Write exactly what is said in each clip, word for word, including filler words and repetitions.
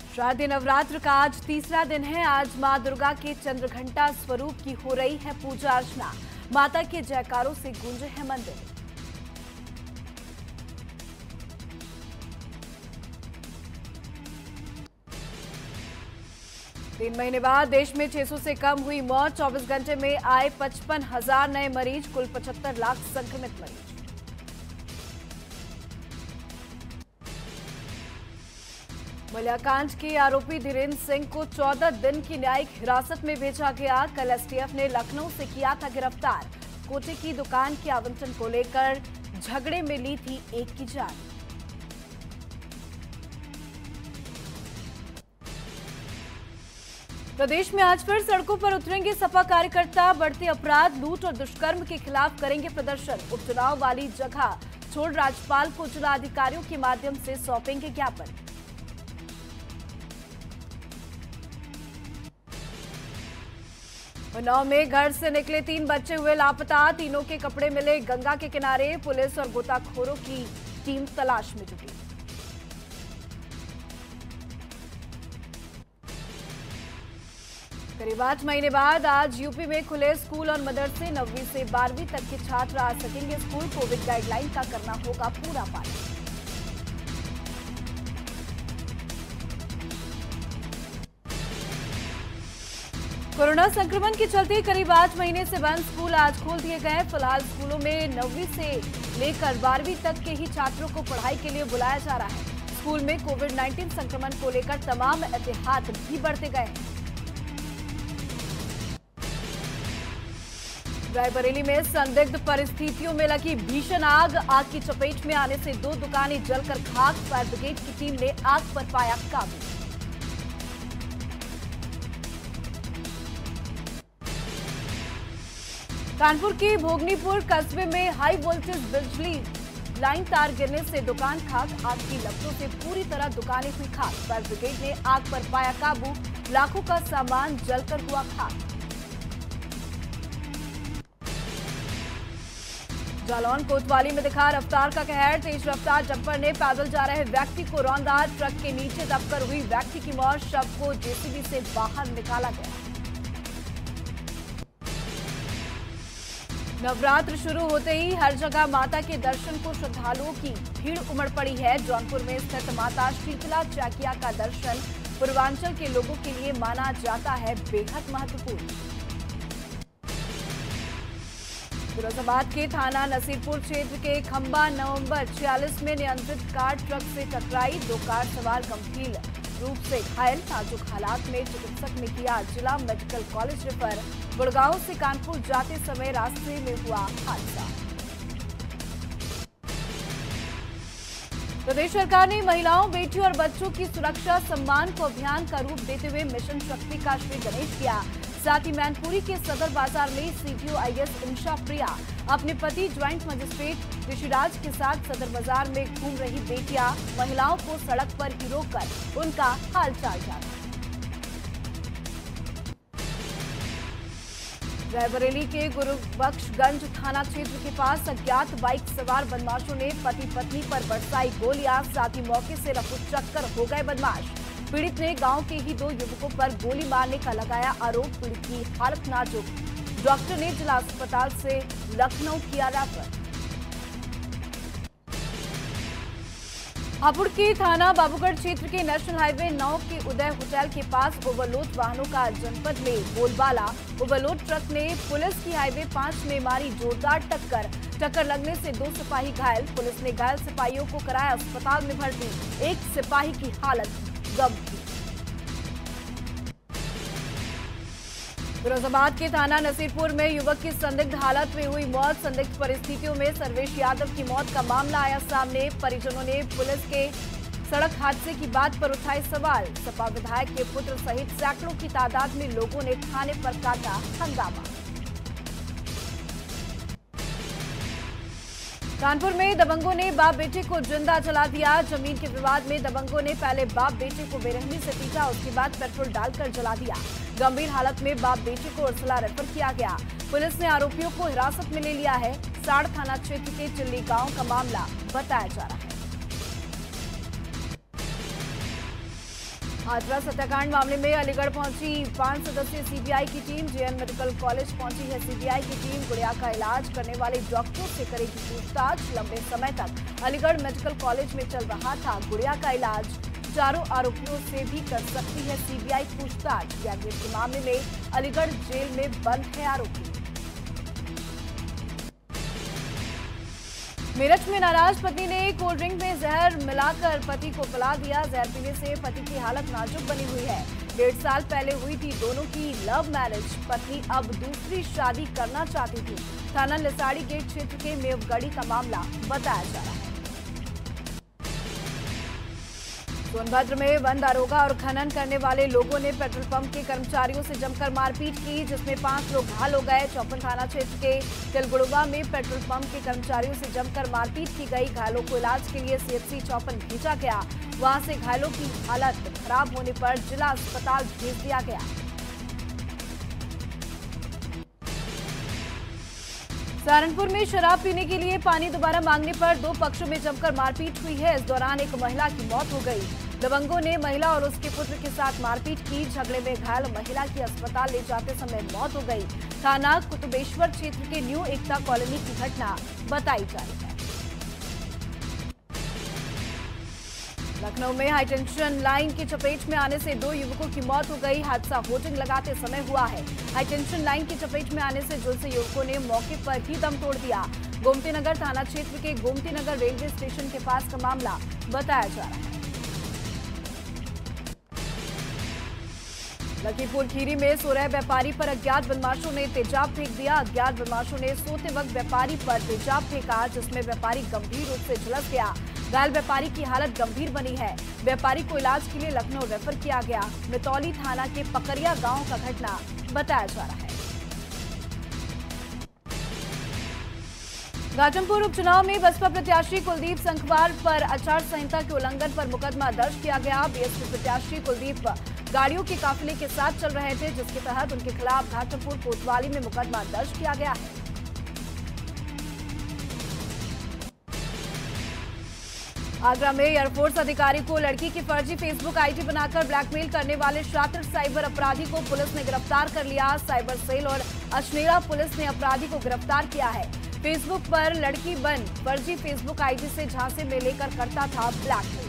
शारदीय नवरात्र का आज तीसरा दिन है। आज मां दुर्गा के चंद्रघंटा स्वरूप की हो रही है पूजा अर्चना। माता के जयकारों से गूंजे हैं मंदिर। तीन महीने बाद देश में छह सौ से कम हुई मौत। चौबीस घंटे में आए पचपन हजार नए मरीज, कुल पचहत्तर लाख संक्रमित मरीज। मल्याकांड के आरोपी धीरेन्द्र सिंह को चौदह दिन की न्यायिक हिरासत में भेजा गया। कल एसटीएफ ने लखनऊ से किया था गिरफ्तार। कोटे की दुकान के आवंटन को लेकर झगड़े में ली थी एक की जान। प्रदेश में आज फिर सड़कों पर उतरेंगे सपा कार्यकर्ता। बढ़ते अपराध, लूट और दुष्कर्म के खिलाफ करेंगे प्रदर्शन। उपचुनाव वाली जगह छोड़ राज्यपाल को जिला अधिकारियों के माध्यम से सौंपेंगे ज्ञापन। उन्नाव में घर से निकले तीन बच्चे हुए लापता। तीनों के कपड़े मिले गंगा के किनारे। पुलिस और गोताखोरों की टीम तलाश में जुटी। करीब आठ महीने बाद आज यूपी में खुले स्कूल और मदरसे। नौवीं से बारहवीं तक के छात्र आ सकेंगे स्कूल। कोविड गाइडलाइन का करना होगा पूरा पालन। कोरोना संक्रमण के चलते करीब आठ महीने से बंद स्कूल आज खोल दिए गए। फिलहाल स्कूलों में नौवीं से लेकर बारहवीं तक के ही छात्रों को पढ़ाई के लिए बुलाया जा रहा है। स्कूल में कोविड उन्नीस संक्रमण को लेकर तमाम एहतियात भी बरते गए हैं। रायबरेली में संदिग्ध परिस्थितियों में लगी भीषण आग। आग की चपेट में आने से दो दुकानें जलकर खाक। फायर ब्रिगेड की टीम ने आग पर पाया काबू। कानपुर के भोगनीपुर कस्बे में हाई वोल्टेज बिजली लाइन तार गिरने से दुकान खाक। आग की लपटों से पूरी तरह दुकानें हुई खाक। फायर ब्रिगेड ने आग पर पाया काबू। लाखों का सामान जलकर हुआ खाक। जालौन कोतवाली में दिखा रफ्तार का कहर। तेज रफ्तार डंपर ने पैदल जा रहे व्यक्ति को रौंदा। ट्रक के नीचे दबकर हुई व्यक्ति की मौत। शव को जेसीबी से बाहर निकाला गया। नवरात्र शुरू होते ही हर जगह माता के दर्शन को श्रद्धालुओं की भीड़ उमड़ पड़ी है। जौनपुर में स्थित माता शीतला चैकिया का दर्शन पूर्वांचल के लोगों के लिए माना जाता है बेहद महत्वपूर्ण। फिरोजाबाद के थाना नसीरपुर क्षेत्र के खंबा नवंबर छियालीस में नियंत्रित कार ट्रक से टकराई। दो कार सवार गंभीर रूप से घायल। नाजुक हालात में चिकित्सक ने किया जिला मेडिकल कॉलेज रेफर। गुड़गांव से कानपुर जाते समय रास्ते में हुआ हादसा। प्रदेश सरकार ने महिलाओं, बेटियों और बच्चों की सुरक्षा सम्मान को अभियान का रूप देते हुए मिशन शक्ति का श्री गणेश किया। साथ ही मैनपुरी के सदर बाजार में सीटीओ आईएएस इंशा प्रिया अपने पति ज्वाइंट मजिस्ट्रेट ऋषिराज के साथ सदर बाजार में घूम रही बेटियां, महिलाओं को सड़क पर ही रोककर उनका हालचाल जाना। रायबरेली के गुरुबख्शगंज थाना क्षेत्र के पास अज्ञात बाइक सवार बदमाशों ने पति पत्नी पर बरसाई गोलियां। साथ ही मौके से रफूचक्कर हो गए बदमाश। पीड़ित ने गांव के ही दो युवकों पर गोली मारने का लगाया आरोप। पीड़ित की हालत नाजुक। डॉक्टर ने जिला अस्पताल से लखनऊ किया रेफर। हापुड़ के थाना बाबूगढ़ क्षेत्र के नेशनल हाईवे नौ के उदय होटल के पास ओवरलोड वाहनों का जनपद में बोलबाला। ओवरलोड ट्रक ने पुलिस की हाईवे पांच में मारी जोरदार टक्कर। टक्कर लगने से दो सिपाही घायल। पुलिस ने घायल सिपाहियों को कराया अस्पताल में भर्ती। एक सिपाही की हालत गंभीर। फिरोजाबाद के थाना नसीरपुर में युवक की संदिग्ध हालत में हुई मौत। संदिग्ध परिस्थितियों में सर्वेश यादव की मौत का मामला आया सामने। परिजनों ने पुलिस के सड़क हादसे की बात पर उठाए सवाल। सपा विधायक के पुत्र सहित सैकड़ों की तादाद में लोगों ने थाने पर काटा हंगामा। कानपुर में दबंगों ने बाप बेटे को जिंदा जला दिया। जमीन के विवाद में दबंगों ने पहले बाप बेटे को बेरहमी से पीटा, उसके बाद पेट्रोल डालकर जला दिया। गंभीर हालत में बाप बेटे को उर्सला रेफर किया गया। पुलिस ने आरोपियों को हिरासत में ले लिया है। साड़ थाना क्षेत्र के चिल्ली गांव का मामला बताया जा रहा है। हाथरस हत्याकांड मामले में अलीगढ़ पहुंची पांच सदस्यीय सीबीआई की टीम। जेएन मेडिकल कॉलेज पहुंची है सीबीआई की टीम। गुड़िया का इलाज करने वाले डॉक्टरों से करेगी पूछताछ। लंबे समय तक अलीगढ़ मेडिकल कॉलेज में चल रहा था गुड़िया का इलाज। चारों आरोपियों से भी कर सकती है सीबीआई पूछताछ। गैंगरेप के मामले में अलीगढ़ जेल में बंद है आरोपी। मेरठ में नाराज पत्नी ने कोल्ड ड्रिंक में जहर मिलाकर पति को पिला दिया। जहर पीने से पति की हालत नाजुक बनी हुई है। डेढ़ साल पहले हुई थी दोनों की लव मैरिज। पत्नी अब दूसरी शादी करना चाहती थी। थाना लिसाड़ी गेट क्षेत्र के मेवगढ़ी का मामला बताया जा रहा है। सोनभद्र में वन दारोगा और खनन करने वाले लोगों ने पेट्रोल पंप के कर्मचारियों से जमकर मारपीट की, जिसमें पांच लोग घायल हो गए। चौपन थाना क्षेत्र के तिलगुड़वा में पेट्रोल पंप के कर्मचारियों से जमकर मारपीट की गई। घायलों को इलाज के लिए सीएचसी चौपन भेजा गया। वहां से घायलों की हालत खराब होने पर जिला अस्पताल भेज दिया गया। सहारनपुर में शराब पीने के लिए पानी दोबारा मांगने पर दो पक्षों में जमकर मारपीट हुई है। इस दौरान एक महिला की मौत हो गई। दबंगों ने महिला और उसके पुत्र के साथ मारपीट की। झगड़े में घायल महिला की अस्पताल ले जाते समय मौत हो गई। थाना कुतुबेश्वर क्षेत्र के न्यू एकता कॉलोनी की घटना बताई जा रही है। लखनऊ में हाईटेंशन लाइन की चपेट में आने से दो युवकों की मौत हो गई। हादसा होर्डिंग लगाते समय हुआ है। हाईटेंशन लाइन की चपेट में आने से झुलसे युवकों ने मौके पर ही दम तोड़ दिया। गोमती नगर थाना क्षेत्र के गोमती नगर रेलवे स्टेशन के पास का मामला बताया जा रहा है। लखीमपुर खीरी में सो रहे व्यापारी पर अज्ञात बदमाशों ने तेजाब फेंक दिया। अज्ञात बदमाशों ने सोते वक्त व्यापारी पर तेजाब फेंका, जिसमें व्यापारी गंभीर रूप से झुलस गया। घायल व्यापारी की हालत गंभीर बनी है। व्यापारी को इलाज के लिए लखनऊ रेफर किया गया। मितौली थाना के पकरिया गांव का घटना बताया जा रहा है। गाजमपुर उपचुनाव में बसपा प्रत्याशी कुलदीप संखवार पर आचार संहिता के उल्लंघन पर मुकदमा दर्ज किया गया। बीएसपी प्रत्याशी कुलदीप गाड़ियों के काफिले के साथ चल रहे थे, जिसके तहत उनके खिलाफ घाटमपुर कोतवाली में मुकदमा दर्ज किया गया है। आगरा में एयरफोर्स अधिकारी को लड़की की फर्जी फेसबुक आईडी बनाकर ब्लैकमेल करने वाले शातिर साइबर अपराधी को पुलिस ने गिरफ्तार कर लिया। साइबर सेल और अजमेरा पुलिस ने अपराधी को गिरफ्तार किया है। फेसबुक पर लड़की बन फर्जी फेसबुक आईडी से झांसे में लेकर करता था ब्लैकमेल।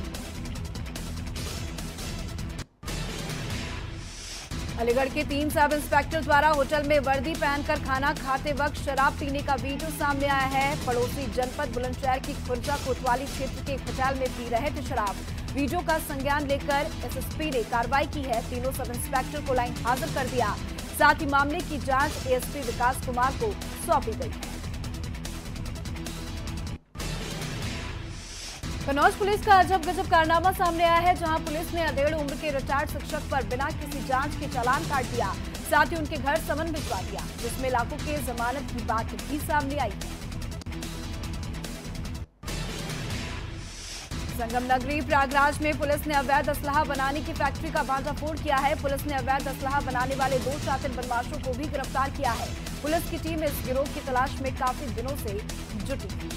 अलीगढ़ के तीन सब इंस्पेक्टर द्वारा होटल में वर्दी पहनकर खाना खाते वक्त शराब पीने का वीडियो सामने आया है। पड़ोसी जनपद बुलंदशहर की खुर्जा कोतवाली क्षेत्र के एक होटल में पी रहे थे शराब। वीडियो का संज्ञान लेकर एसएसपी ने कार्रवाई की है। तीनों सब इंस्पेक्टर को लाइन हाजिर कर दिया। साथ ही मामले की जांच एएसपी विकास कुमार को सौंपी गई है। कन्नौज पुलिस का अजब गजब कारनामा सामने आया है, जहां पुलिस ने अधेड़ उम्र के रिटायर्ड शिक्षक पर बिना किसी जांच के चालान काट दिया। साथ ही उनके घर समन भिजवा दिया, जिसमें लाखों के जमानत की बात भी सामने आई है। संगम नगरी प्रयागराज में पुलिस ने अवैध असलाहा बनाने की फैक्ट्री का भांडाफोड़ किया है। पुलिस ने अवैध असलाहा बनाने वाले दो शातिर बदमाशों को भी गिरफ्तार किया है। पुलिस की टीम इस गिरोह की तलाश में काफी दिनों से जुटी है।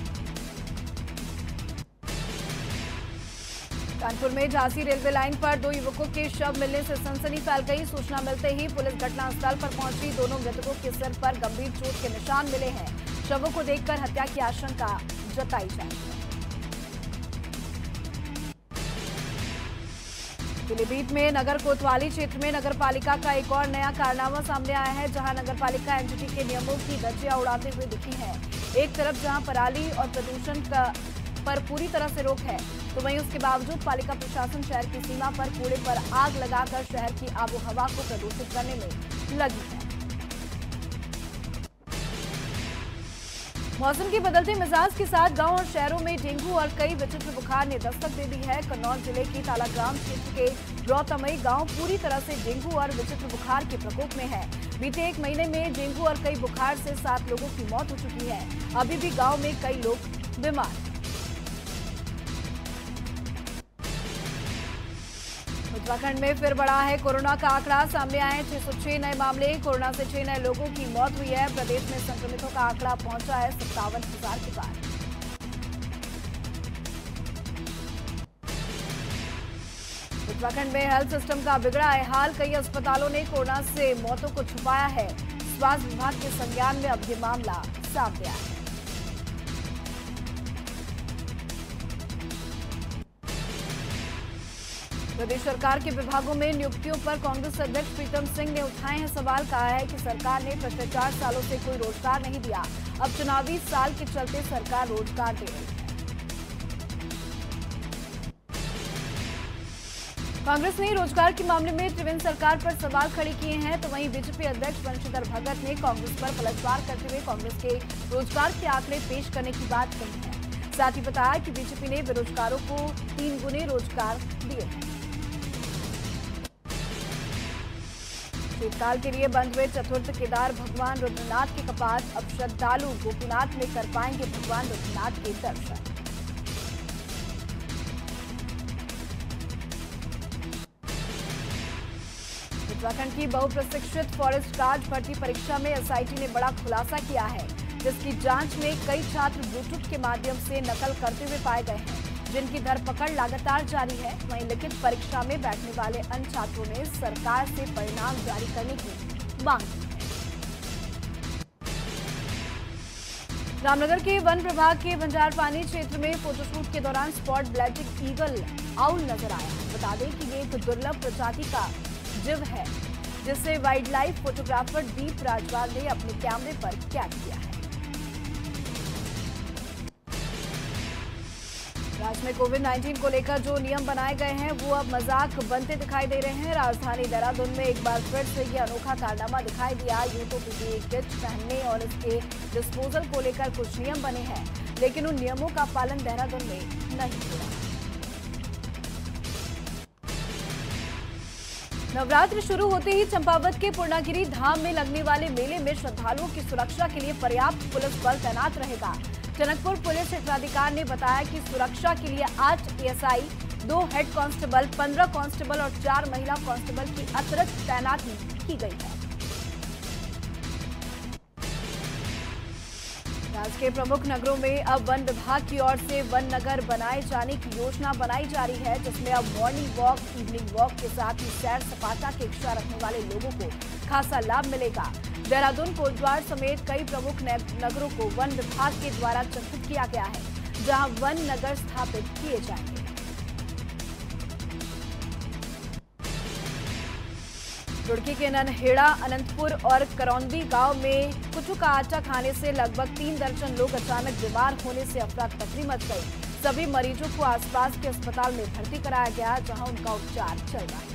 कानपुर में झांसी रेलवे लाइन पर दो युवकों के शव मिलने से सनसनी फैल गई। सूचना मिलते ही पुलिस घटनास्थल पर पहुंची। दोनों मृतकों के सिर पर गंभीर चोट के निशान मिले हैं। शवों को देखकर हत्या की आशंका जताई जा रही है। पीलीभीत में नगर कोतवाली क्षेत्र में नगर पालिका का एक और नया कारनामा सामने आया है, जहां नगर पालिका एनजीटी के नियमों की धज्जियां उड़ाते हुए दिखी है। एक तरफ जहां पराली और प्रदूषण का पर पूरी तरह से रोक है, तो वहीं उसके बावजूद पालिका प्रशासन शहर की सीमा पर कूड़े पर आग लगाकर शहर की आबोहवा को प्रदूषित करने में लगी है। मौसम के बदलते मिजाज के साथ गांव और शहरों में डेंगू और कई विचित्र बुखार ने दस्तक दे दी है। कन्नौज जिले के तालाग्राम क्षेत्र के रौतमई गांव पूरी तरह से डेंगू और विचित्र बुखार के प्रकोप में है। बीते एक महीने में डेंगू और कई बुखार से सात लोगों की मौत हो चुकी है। अभी भी गांव में कई लोग बीमार हैं। उत्तराखंड में फिर बढ़ा है कोरोना का आंकड़ा। सामने आए छह सौ छह नए मामले। कोरोना से छह नए लोगों की मौत हुई है। प्रदेश में संक्रमितों का आंकड़ा पहुंचा है सत्तावन हजार के पार। उत्तराखंड में हेल्थ सिस्टम का बिगड़ा है हाल। कई अस्पतालों ने कोरोना से मौतों को छुपाया है। स्वास्थ्य विभाग के संज्ञान में अब ये मामला सामने आया है। प्रदेश सरकार के विभागों में नियुक्तियों पर कांग्रेस अध्यक्ष प्रीतम सिंह ने उठाए हैं सवाल। कहा है कि सरकार ने पिछले चार सालों से कोई रोजगार नहीं दिया, अब चुनावी साल के चलते सरकार रोजगार दे रही है। कांग्रेस ने रोजगार के मामले में त्रिवेंद्र सरकार पर सवाल खड़े किए हैं, तो वहीं बीजेपी अध्यक्ष बंशीधर भगत ने कांग्रेस पर पलटवार करते हुए कांग्रेस के रोजगार के आंकड़े पेश करने की बात कही है। साथ ही बताया कि बीजेपी ने बेरोजगारों को तीन गुने रोजगार दिए हैं। शीतकाल के लिए बंद हुए चतुर्थ केदार भगवान रुद्रनाथ के कपाट, अब श्रद्धालु गोपीनाथ में कर पाएंगे भगवान रुद्रनाथ के दर्शन। उत्तराखंड की बहुप्रशिक्षित फॉरेस्ट गार्ड भर्ती परीक्षा में एसआईटी ने बड़ा खुलासा किया है, जिसकी जांच में कई छात्र ब्लूटूथ के माध्यम से नकल करते हुए पाए गए हैं, जिनकी धरपकड़ लगातार जारी है। वहीं लिखित परीक्षा में बैठने वाले अन्य छात्रों ने सरकार से परिणाम जारी करने की मांग की है। रामनगर के वन विभाग के बंजारपानी क्षेत्र में फोटोशूट के दौरान स्पॉट ब्लैक ईगल आउल नजर आया। बता दें कि ये एक दुर्लभ प्रजाति का जीव है, जिसे wild life photographer Deep Rajwal ने अपने कैमरे पर कैद किया है। राज्य में कोविड उन्नीस को लेकर जो नियम बनाए गए हैं वो अब मजाक बनते दिखाई दे रहे हैं। राजधानी देहरादून में एक बार फिर से ये अनोखा कारनामा दिखाई दिया। यूं तो पीपीई किट पहनने और इसके डिस्पोजल को लेकर कुछ नियम बने हैं, लेकिन उन नियमों का पालन देहरादून में नहीं हो रहा। नवरात्र शुरू होते ही चंपावत के पूर्णागिरी धाम में लगने वाले मेले में श्रद्धालुओं की सुरक्षा के लिए पर्याप्त पुलिस बल तैनात रहेगा। टनकपुर पुलिस क्षेत्राधिकारी ने बताया कि सुरक्षा के लिए आठ एएसआई, दो हेड कांस्टेबल, पंद्रह कांस्टेबल और चार महिला कांस्टेबल की अतिरिक्त तैनाती की गई है। राज्य के प्रमुख नगरों में अब वन विभाग की ओर से वन नगर बनाए जाने की योजना बनाई जा रही है, जिसमें अब मॉर्निंग वॉक, इवनिंग वॉक के साथ ही सैर सपाटा की इच्छा रखने वाले लोगों को खासा लाभ मिलेगा। देहरादून, कोटद्वार समेत कई प्रमुख नगरों को वन विभाग के द्वारा चिन्हित किया गया है, जहां वन नगर स्थापित किए जाएंगे। रुड़की के ननहेड़ा, अनंतपुर और करौंदी गांव में कुचू का आटा खाने से लगभग तीन दर्जन लोग अचानक बीमार होने से अफरा तफरी मच गई। सभी मरीजों को आसपास के अस्पताल में भर्ती कराया गया, जहां उनका उपचार चल रहा है।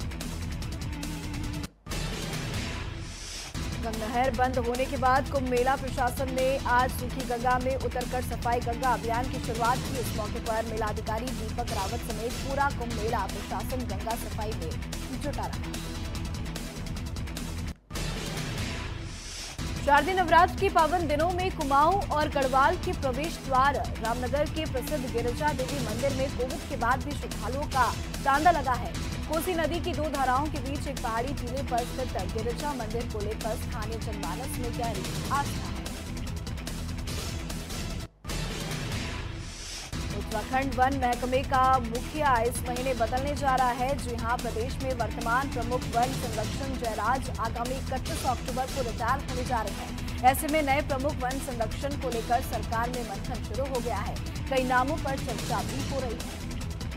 गंगनहर बंद होने के बाद कुंभ मेला प्रशासन ने आज सूखी गंगा में उतरकर सफाई गंगा अभियान की शुरुआत की। इस मौके पर मेलाधिकारी दीपक रावत समेत पूरा कुंभ मेला प्रशासन गंगा सफाई में जुटा रहा। शारदीय नवरात्र के पावन दिनों में कुमाऊं और गढ़वाल के प्रवेश द्वार रामनगर के प्रसिद्ध गिरिजा देवी मंदिर में कोविड के बाद भी श्रद्धालुओं का तांता लगा है। कोसी नदी की दो धाराओं के बीच एक पहाड़ी टीले पर स्थित गिरिजा मंदिर को लेकर स्थानीय जनमानस में गहरी आस्था है। उत्तराखंड वन महकमे का मुखिया इस महीने बदलने जा रहा है। जी हां, प्रदेश में वर्तमान प्रमुख वन संरक्षण जयराज आगामी इकतीस अक्टूबर को रिटायर होने जा रहे हैं। ऐसे में नए प्रमुख वन संरक्षण को लेकर सरकार में मंथन शुरू हो गया है। कई नामों पर चर्चा भी हो रही है।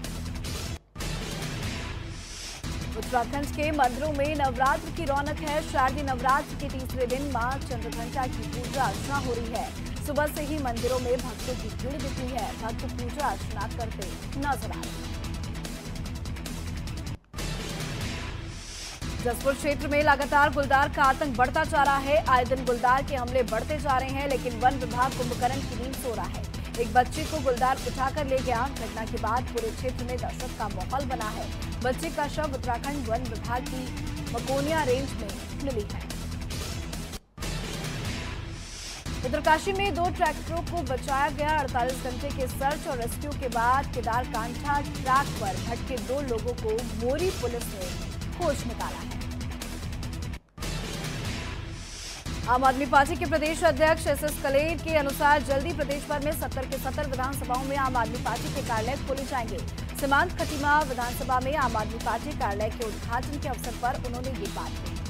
उत्तराखंड के मंदिरों में नवरात्र की रौनक है। शारदीय नवरात्र के तीसरे दिन मां चंद्रघंटा की पूजा अर्चना हो रही है। सुबह से ही मंदिरों में भक्तों की भीड़ दिखी है। भक्त पूजा अर्चना करते नजर आ रहे हैं। जसपुर क्षेत्र में लगातार गुलदार का आतंक बढ़ता जा रहा है। आए दिन गुलदार के हमले बढ़ते जा रहे हैं, लेकिन वन विभाग कुंभकर्ण की नींद सो रहा है। एक बच्चे को गुलदार उठाकर ले गया। घटना के बाद पूरे क्षेत्र में दहशत का माहौल बना है। बच्चे का शव उत्तराखंड वन विभाग की मकोनिया रेंज में मिली है। उत्तरकाशी में दो ट्रैक्टरों को बचाया गया। अड़तालीस घंटे के सर्च और रेस्क्यू के बाद केदारकांठा ट्रैक पर भटके दो लोगों को मोरी पुलिस ने खोज निकाला है। आम आदमी पार्टी के प्रदेश अध्यक्ष एस एस कलेर के अनुसार जल्दी प्रदेश भर में सत्तर के सत्तर विधानसभाओं में आम आदमी पार्टी के कार्यालय खोले जाएंगे। सीमांत खटीमा विधानसभा में आम आदमी पार्टी कार्यालय के उद्घाटन के अवसर पर उन्होंने ये बात कही।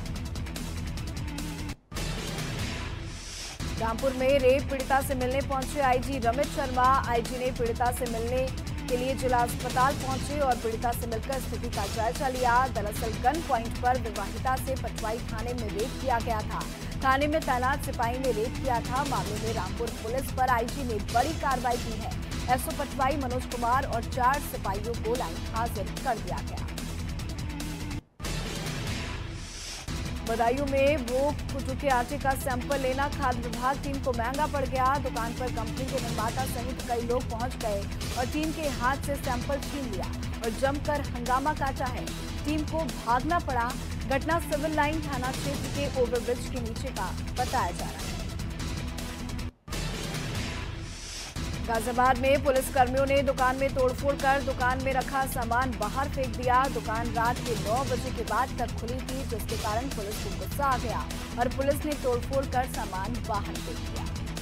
रामपुर में रेप पीड़िता से मिलने पहुंचे आईजी रमेश शर्मा। आईजी ने पीड़िता से मिलने के लिए जिला अस्पताल पहुंचे और पीड़िता से मिलकर स्थिति का जायजा लिया। दरअसल गन पॉइंट पर विवाहिता से पटवाई थाने में रेप किया गया था। थाने में तैनात सिपाही ने रेप किया था। मामले में रामपुर पुलिस पर आईजी ने बड़ी कार्रवाई की है। एसओ पटवाई मनोज कुमार और चार सिपाहियों को लाइन हाजिर कर दिया गया। बदायूं में भोग कुटू के आटे का सैंपल लेना खाद्य विभाग टीम को महंगा पड़ गया। दुकान पर कंपनी के निर्माता सहित कई लोग पहुंच गए और टीम के हाथ से सैंपल छीन लिया और जमकर हंगामा काटा है। टीम को भागना पड़ा। घटना सिविल लाइन थाना क्षेत्र के ओवरब्रिज के नीचे का बताया जा रहा है। गाजियाबाद में पुलिस कर्मियों ने दुकान में तोड़फोड़ कर दुकान में रखा सामान बाहर फेंक दिया। दुकान रात के नौ बजे के बाद तक खुली थी, जिसके कारण पुलिस को गुस्सा आ गया और पुलिस ने तोड़फोड़ कर सामान बाहर फेंक दिया।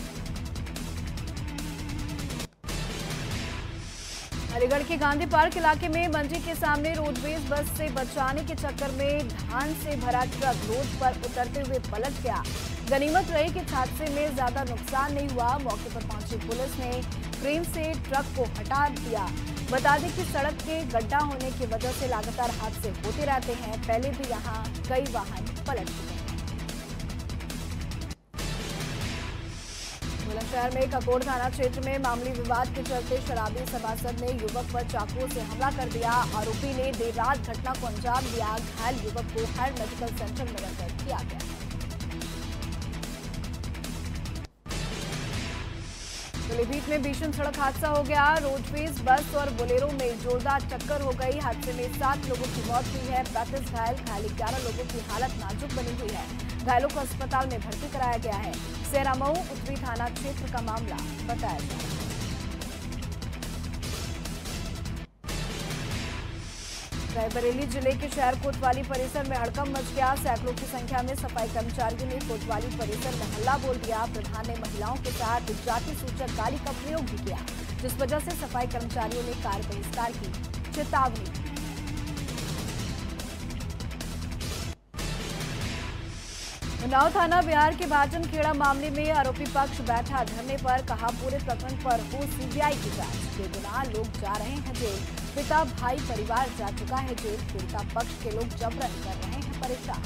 अलीगढ़ के गांधी पार्क इलाके में मंडी के सामने रोडवेज बस से बचाने के चक्कर में धान से भरा ट्रक रोड पर उतरते हुए पलट गया। गनीमत रही कि हादसे में ज्यादा नुकसान नहीं हुआ। मौके पर पहुंची पुलिस ने क्रेन से ट्रक को हटा दिया। बता दें कि सड़क के गड्ढा होने की वजह से लगातार हादसे होते रहते हैं। पहले भी यहां कई वाहन पलट चुके हैं। बुलंदशहर में ककोड़ थाना क्षेत्र में मामूली विवाद के चलते शराबी सभासद ने युवक पर चाकुओं से हमला कर दिया। आरोपी ने देर रात घटना को अंजाम दिया। घायल युवक को हायर मेडिकल सेंटर में रेफर किया गया। पीलीभीत में भीषण सड़क हादसा हो गया। रोडवेज बस और बोलेरो में जोरदार टक्कर हो गई। हादसे में सात लोगों की मौत हुई है, पैंतीस घायल घायल ग्यारह लोगों की हालत नाजुक बनी हुई है। घायलों को अस्पताल में भर्ती कराया गया है। सेरामऊ उत्तरी थाना क्षेत्र का मामला बताया जा रहा है। रायबरेली जिले के शहर कोतवाली परिसर में हड़कंप मच गया। सैकड़ों की संख्या में सफाई कर्मचारियों ने कोतवाली परिसर में हल्ला बोल दिया। प्रधान ने महिलाओं के साथ जाति सूचक गाली का प्रयोग भी किया, जिस वजह से सफाई कर्मचारियों ने कार्य बहिष्कार की चेतावनी दी। उन्नाव थाना बिहार के भाटन खेड़ा मामले में आरोपी पक्ष बैठा धरने पर, कहा पूरे प्रकरण पर हो सीबीआई की जांच। बेगुनाह लोग जा रहे हैं जेल। पिता भाई परिवार जा चुका है जेल। पीड़िता पक्ष के लोग जबरन कर रहे हैं परेशान।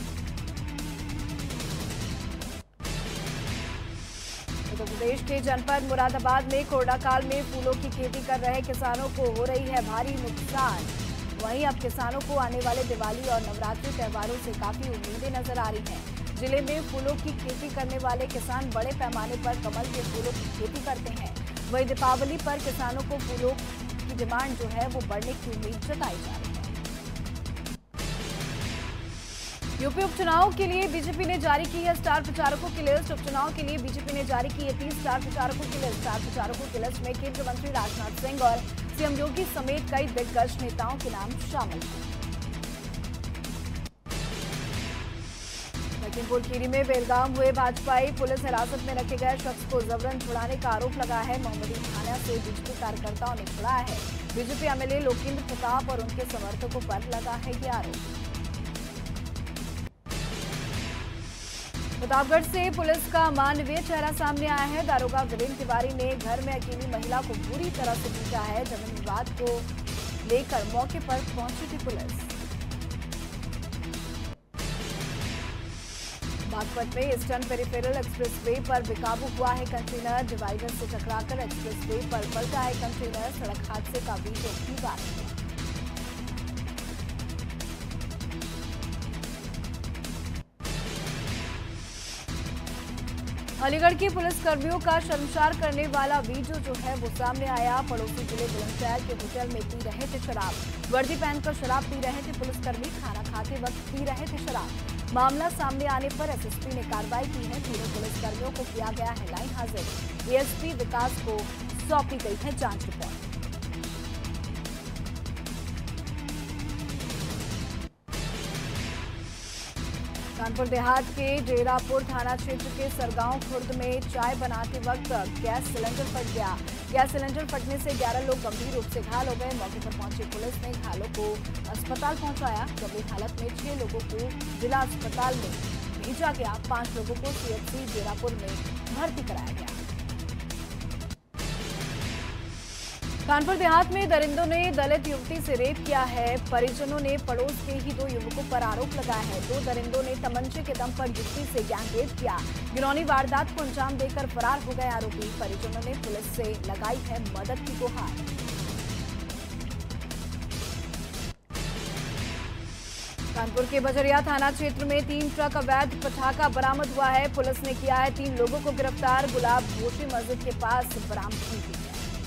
उत्तर प्रदेश के जनपद मुरादाबाद में कोरोना काल में फूलों की खेती कर रहे किसानों को हो रही है भारी नुकसान। वहीं अब किसानों को आने वाले दिवाली और नवरात्रि त्योहारों से काफी उम्मीदें नजर आ रही हैं। जिले में फूलों की खेती करने वाले किसान बड़े पैमाने पर कमल के फूलों की खेती करते हैं। वहीं दीपावली पर किसानों को फूलों की डिमांड जो है वो बढ़ने की उम्मीद जताई जा रही है। यूपी उपचुनाव के लिए बीजेपी ने जारी की है स्टार प्रचारकों की लिस्ट। उपचुनाव के लिए बीजेपी ने जारी की है तीस स्टार प्रचारकों की लिस्ट। स्टार प्रचारकों की लिस्ट में केंद्रीय मंत्री राजनाथ सिंह और सीएम योगी समेत कई दिग्गज नेताओं के नाम शामिल हैं। लखीमपुर खीरी में बेलगाम हुए भाजपाई पुलिस हिरासत में रखे गए शख्स को जबरन छुड़ाने का आरोप लगा है। मोहम्मदी थाना से बीजेपी कार्यकर्ताओं ने छुड़ाया है। बीजेपी एमएलए लोकेंद्र प्रताप और उनके समर्थकों पर लगा है ये आरोप। प्रतापगढ़ से पुलिस का मानवीय चेहरा सामने आया है। दारोगा वीरेंद्र तिवारी ने घर में अकेली महिला को बुरी तरह से पीटा है। जमीन विवाद को लेकर मौके पर पहुंची थी पुलिस। बागपत में ईस्टर्न पेरिफेरल एक्सप्रेसवे पर बेकाबू हुआ है कंटेनर। डिवाइडर से टकराकर एक्सप्रेसवे पर पलटा है कंटेनर। सड़क हादसे का वीडियो भी वायरल हुआ। अलीगढ़ की पुलिस कर्मियों का शर्मसार करने वाला वीडियो जो है वो सामने आया। पड़ोसी जिले बुलंदशहर के होटल में पी रहे थे शराब। वर्दी पहनकर शराब पी रहे थे पुलिसकर्मी। खाना खाते वक्त पी रहे थे शराब। मामला सामने आने पर एसएसपी ने कार्रवाई की है। तीनों पुलिसकर्मियों को किया गया है लाइन हाजिर। एएसपी विकास को सौंपी गई है जांच रिपोर्ट। कानपुर देहात के डेरापुर थाना क्षेत्र के सरगांव खुर्द में चाय बनाते वक्त गैस सिलेंडर फट गया। गैस सिलेंडर फटने से ग्यारह लोग गंभीर रूप से घायल हो गए। मौके पर पहुंची पुलिस ने घायलों को अस्पताल पहुंचाया। गंभीर हालत में छह लोगों को जिला अस्पताल में भेजा गया। पांच लोगों को सीएचसी डेरापुर में भर्ती कराया गया। कानपुर देहात में दरिंदों ने दलित युवती से रेप किया है। परिजनों ने पड़ोस के ही दो युवकों पर आरोप लगाया है। दो दरिंदों ने तमंचे के दम पर युवती से गैंग रेप किया। गिरौनी वारदात को अंजाम देकर फरार हो गए आरोपी। परिजनों ने पुलिस से लगाई है मदद की गुहार। कानपुर के बजरिया थाना क्षेत्र में तीन ट्रक अवैध पटाखा बरामद हुआ है। पुलिस ने किया है तीन लोगों को गिरफ्तार। गुलाब घोषी मस्जिद के पास बरामद की गई है।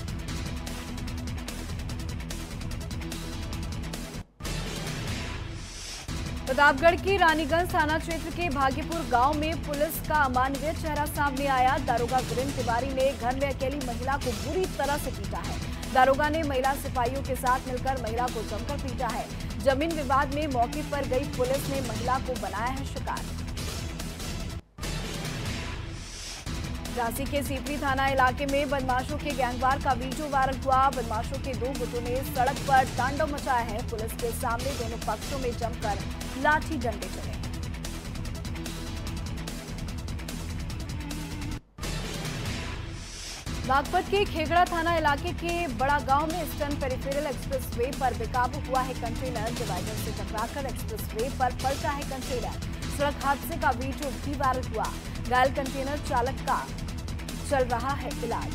प्रतापगढ़ की रानीगंज थाना क्षेत्र के भाग्यपुर गांव में पुलिस का अमानवीय चेहरा सामने आया। दारोगा वीरेंद्र तिवारी ने घर में अकेली महिला को बुरी तरह से पीटा है। दारोगा ने महिला सिपाहियों के साथ मिलकर महिला को जमकर पीटा है। जमीन विवाद में मौके पर गई पुलिस ने महिला को बनाया है शिकार। झांसी के सीपरी थाना इलाके में बदमाशों के गैंगवार का वीडियो वायरल हुआ। बदमाशों के दो गुटों ने सड़क पर तांडव मचाया है। पुलिस के सामने दोनों पक्षों में जमकर लाठी डंडे चले। बागपत के खेगड़ा थाना इलाके के बड़ा गांव में ईस्टर्न पेरिफेरल एक्सप्रेसवे पर बेकाबू हुआ है कंटेनर। डिवाइडर से टकराकर एक्सप्रेसवे पर पलटा है कंटेनर। सड़क हादसे का वीडियो भी वायरल हुआ। घायल कंटेनर चालक का चल रहा है इलाज।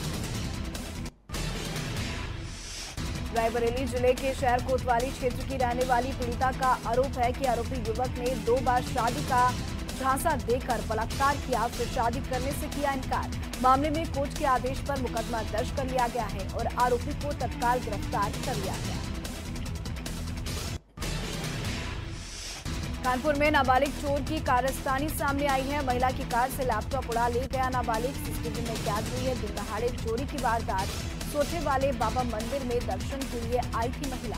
रायबरेली जिले के शहर कोतवाली क्षेत्र की रहने वाली पीड़िता का आरोप है कि आरोपी युवक ने दो बार शादी का झांसा देकर बलात्कार किया, फिर शादी करने से किया इनकार। मामले में कोर्ट के आदेश पर मुकदमा दर्ज कर लिया गया है और आरोपी को तत्काल गिरफ्तार कर लिया गया। कानपुर में नाबालिग चोर की कारस्तानी सामने आई है। महिला की कार से लैपटॉप उड़ा ले गया नाबालिग। सीसीटीवी में कैद हुई है दिन दहाड़े चोरी की वारदात। सोचे वाले बाबा मंदिर में दर्शन के लिए आई थी महिला।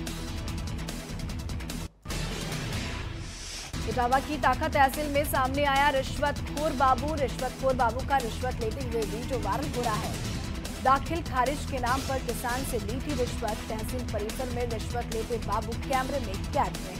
इटावा की ताका तहसील में सामने आया रिश्वतखोर बाबू। रिश्वतखोर बाबू का रिश्वत लेते हुए वीडियो वायरल हो रहा है। दाखिल खारिज के नाम पर किसान से ली थी रिश्वत। तहसील परिसर में रिश्वत लेते बाबू कैमरे में कैद हुए हैं।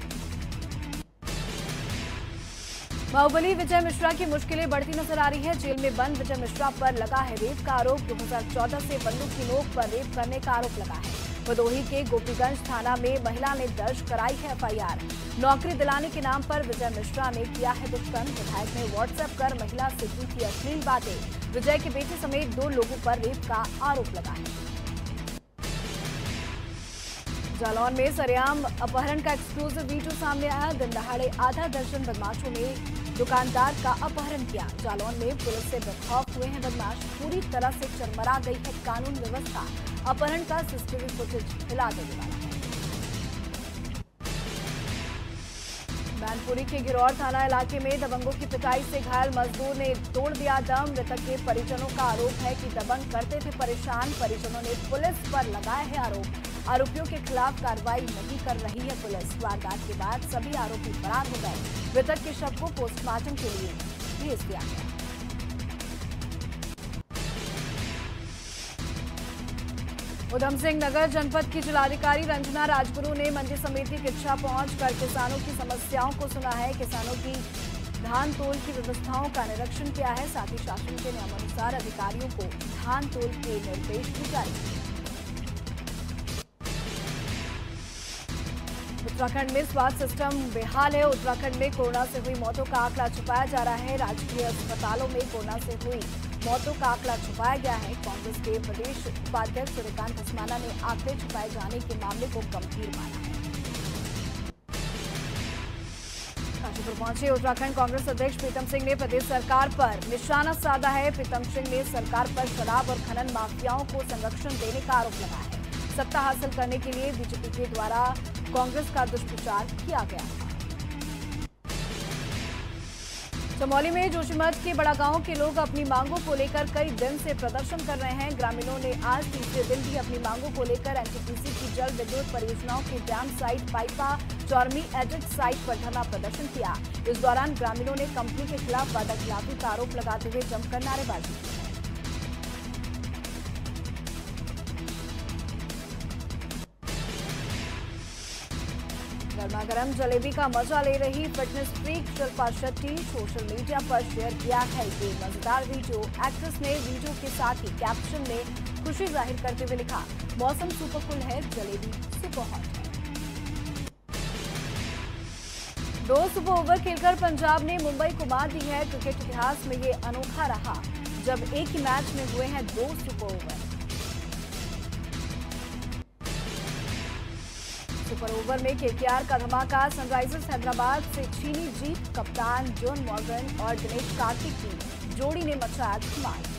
बाहुबली विजय मिश्रा की मुश्किलें बढ़ती नजर आ रही है। जेल में बंद विजय मिश्रा पर लगा है रेप का आरोप। दो हज़ार चौदह से बंदूक की नोक पर रेप करने का आरोप लगा है। भदोही के गोपीगंज थाना में महिला ने दर्ज कराई है एफआईआर। नौकरी दिलाने के नाम पर विजय मिश्रा ने किया है दुष्कर्म। विधायक ने व्हाट्सएप कर महिला से की थी अश्लील बातें। विजय के बेटे समेत दो लोगों पर रेप का आरोप लगा है। जालौन में सरेआम अपहरण का एक्सक्लूसिव वीडियो सामने आया। दिन दहाड़े आधा दर्जन बदमाशों ने दुकानदार का अपहरण किया। जालौन में पुलिस से बेखौफ हुए हैं बदमाश। पूरी तरह से चरमरा गई है कानून व्यवस्था। अपहरण का सीसीटीवी फुटेज हिला देने वाला है। मैनपुरी के गिरौर थाना इलाके में दबंगों की पिटाई से घायल मजदूर ने तोड़ दिया दम। मृतक के परिजनों का आरोप है कि दबंग करते थे परेशान। परिजनों ने पुलिस पर लगाया है आरोप। आरोपियों के खिलाफ कार्रवाई नहीं कर रही है पुलिस। वारदात के बाद सभी आरोपी फरार हो गए। मृतक के शव को पोस्टमार्टम के लिए भेज दिया गया। उधम सिंह नगर जनपद की जिलाधिकारी रंजना राजगुरु ने मंडी समिति की इच्छा पहुंचकर किसानों की समस्याओं को सुना है। किसानों की धान तोल की व्यवस्थाओं का निरीक्षण किया है। साथ ही शासन के नियमानुसार अधिकारियों को धान तोल के निर्देश भी जारी किए। उत्तराखंड में स्वास्थ्य सिस्टम बेहाल है। उत्तराखंड में कोरोना से हुई मौतों का आंकड़ा छुपाया जा रहा है। राजकीय अस्पतालों में कोरोना से हुई मौतों का आंकड़ा छुपाया गया है। कांग्रेस के प्रदेश उपाध्यक्ष सूर्यकांत धस्माना ने आंकड़े छुपाए जाने के मामले को गंभीर माना है। काशीपुर पहुंचे उत्तराखंड कांग्रेस अध्यक्ष प्रीतम सिंह ने प्रदेश सरकार पर निशाना साधा है। प्रीतम सिंह ने सरकार पर शराब और खनन माफियाओं को संरक्षण देने का आरोप लगाया है। सत्ता हासिल करने के लिए बीजेपी के द्वारा कांग्रेस का दुष्प्रचार किया गया था। चमोली में जोशीमठ के बड़ा गांव के लोग अपनी मांगों को लेकर कई दिन से प्रदर्शन कर रहे हैं। ग्रामीणों ने आज तीसरे दिन भी अपनी मांगों को लेकर एनटीपीसी की जल विद्युत परियोजनाओं के dam site Paipa Chaurmi adit site पर धरना प्रदर्शन किया। इस दौरान ग्रामीणों ने कंपनी के खिलाफ वादाखिलाफी का आरोप लगाते हुए जमकर नारेबाजी की। गर्मा गर्म जलेबी का मजा ले रही fitness freak Shilpa Shetty social media पर शेयर किया है ये मजेदार वीडियो। एक्ट्रेस ने वीडियो के साथ ही कैप्शन में खुशी जाहिर करते हुए लिखा, मौसम सुपर कूल है, जलेबी सुपर हॉट है। दो सुपर ओवर खेलकर पंजाब ने मुंबई को मार दी है। क्रिकेट इतिहास में ये अनोखा रहा जब एक ही मैच में हुए हैं दो सुपर ओवर। सुपर ओवर में केकेआर का धमाका, सनराइजर्स हैदराबाद से छीनी जीत। कप्तान जॉन मॉर्गन और दिनेश कार्तिक की जोड़ी ने मचाया धमाल।